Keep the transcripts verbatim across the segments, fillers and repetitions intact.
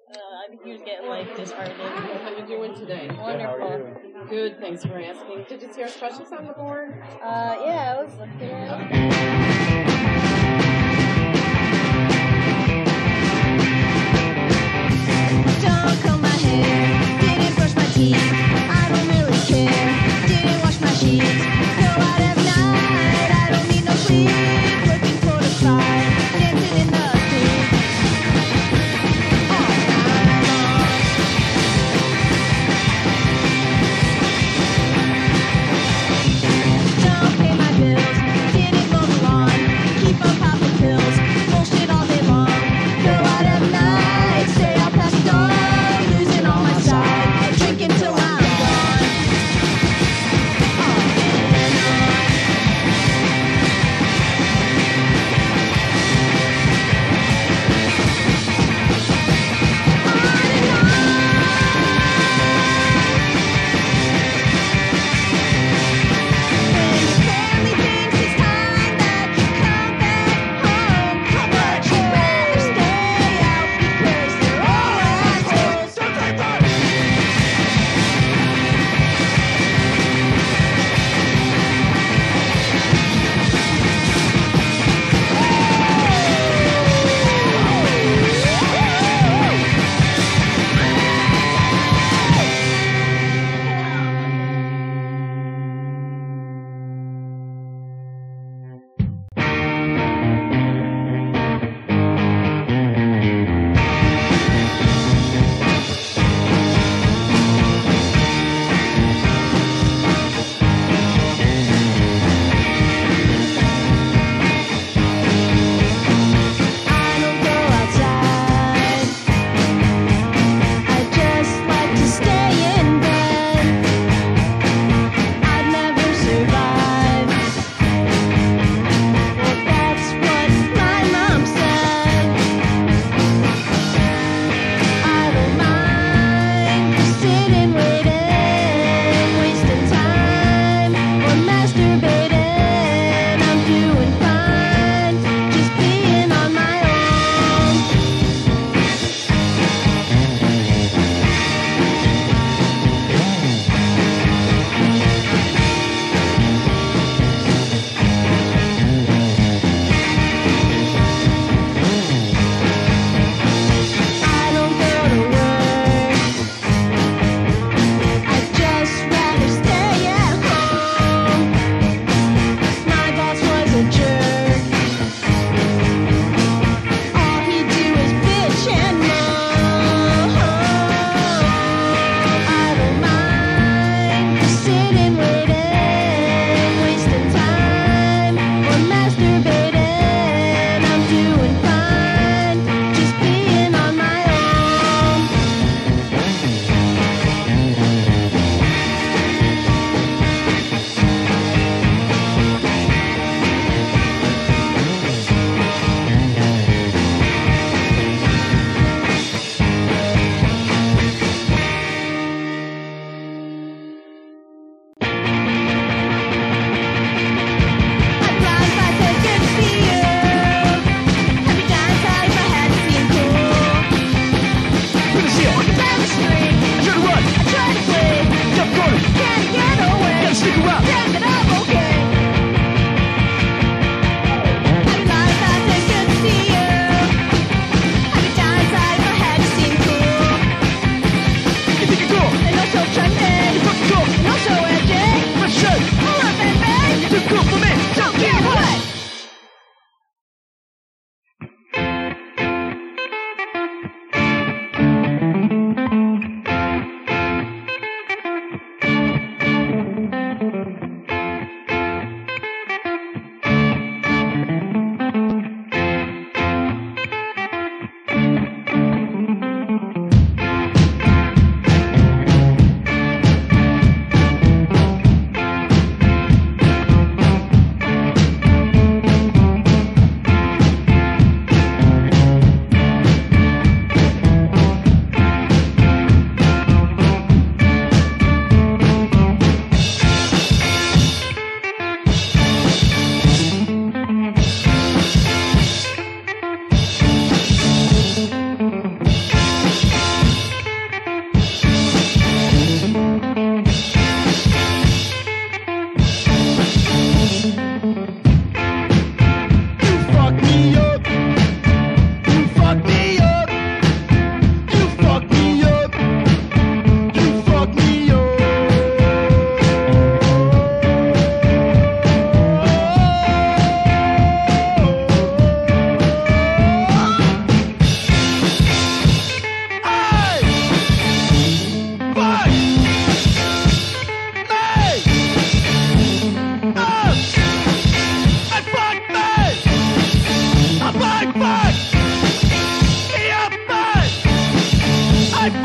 Uh, I think you'd get like disheartened. How you doing today? Wonderful. Good, thanks for asking. Did you see our questions on the board? Uh, yeah, I was looking at it. Don't comb my hair, didn't brush my teeth, I don't really care, didn't wash my sheets, go out at night, I don't need no sleep, looking for the fire, dancing in the street, all night long. Don't pay my bills, didn't mow the lawn,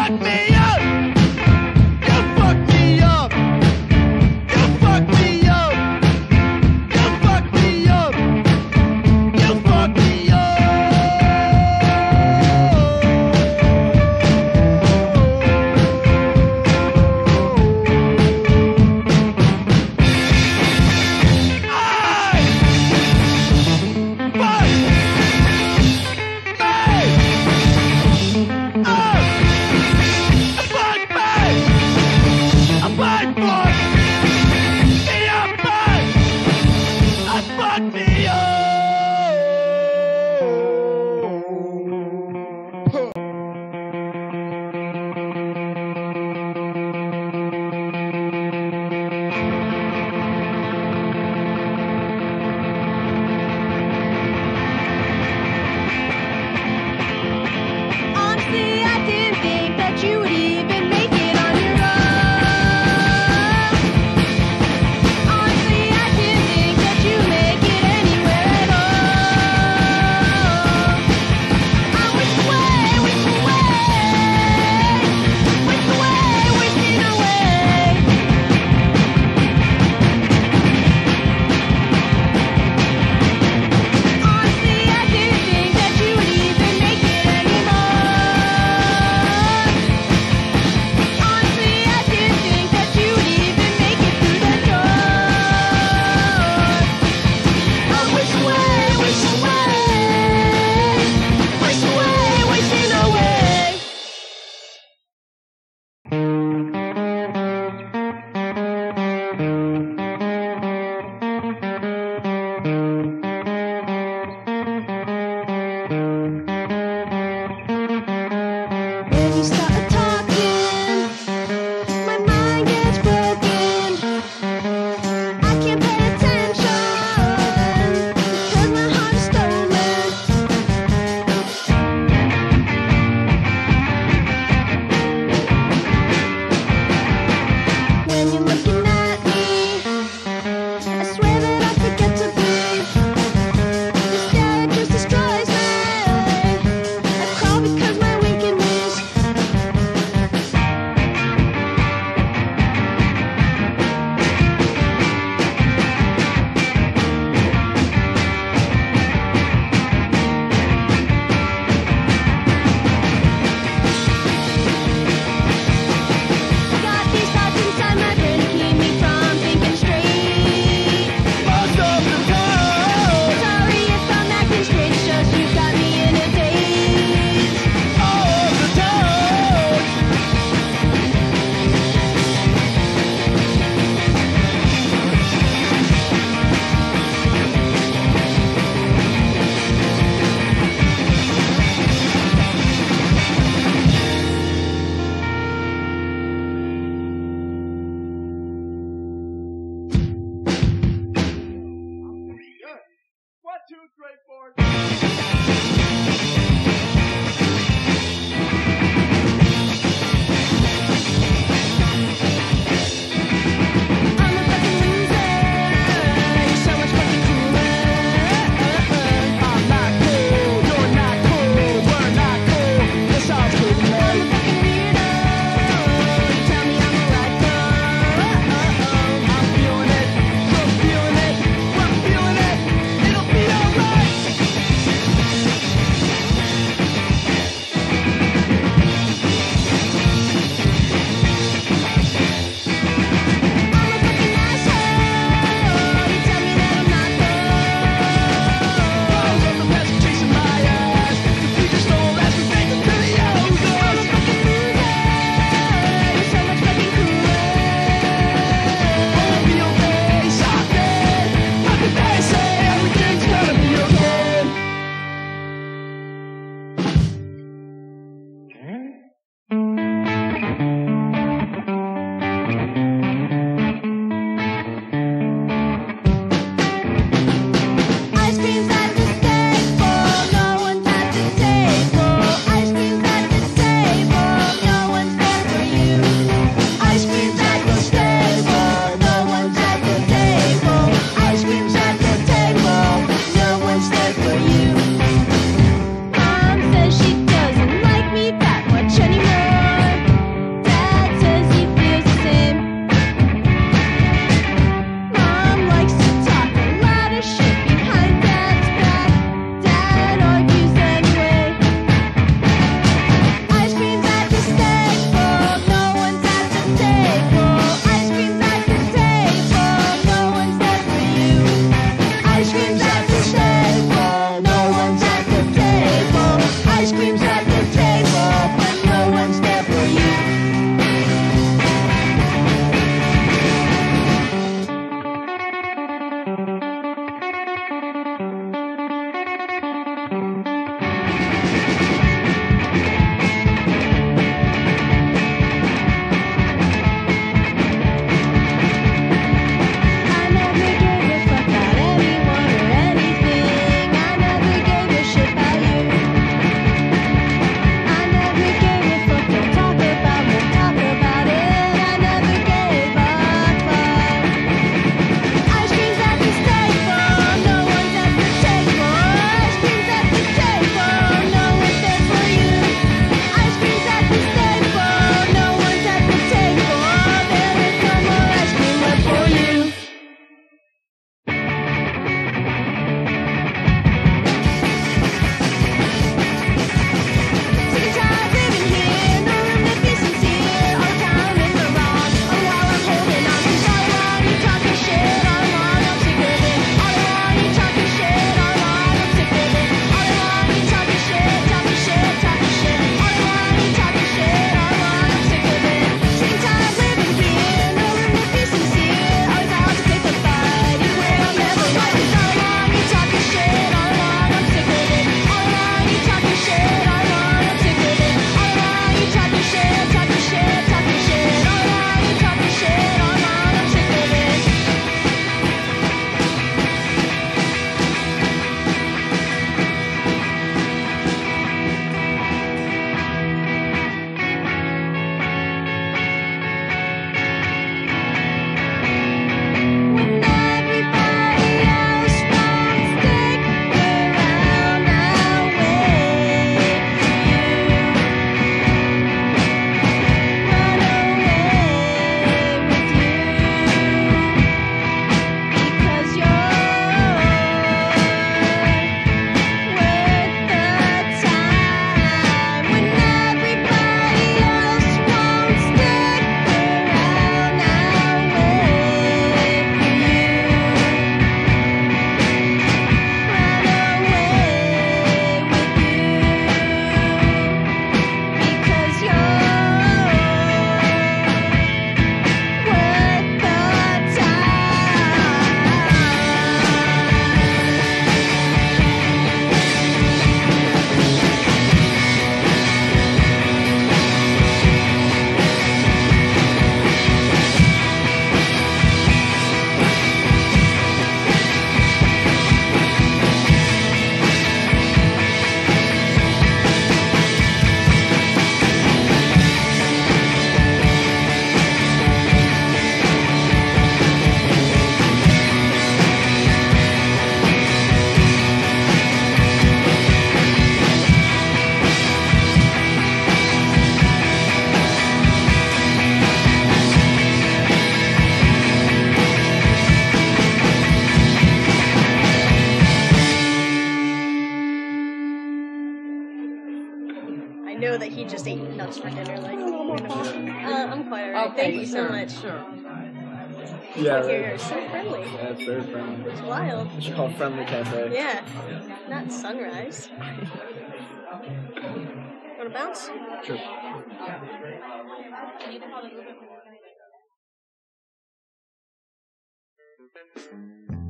fucked me up. You fucked me up. You fucked me up. You fucked me up. You fucked me up. Honestly, I didn't think that you would even make it on your own. Honestly, I didn't think that you'd make it anywhere at all. I wish away, wish away, wish away, wishing away. Honestly, I didn't think that you would even make it anymore. Honestly, I didn't think that you would even make it through the door. I wish away, wish away, wish away, wishing away. When you start talking, my mind gets broken. I can't pay attention because my heart is stolen. When you're looking at me, I swear that I forget to breathe. Your stare just destroys me. I crawl because my weakness. you just ate nuts for dinner, like. Uh, I'm quite alright. Okay, Thank you so sure, much. Sure. Yeah, Like, right. you're so friendly. Yeah, it's very friendly. It's wild. We should call it Friendly Cafe. Yeah. Not sunrise. Wanna bounce? Sure.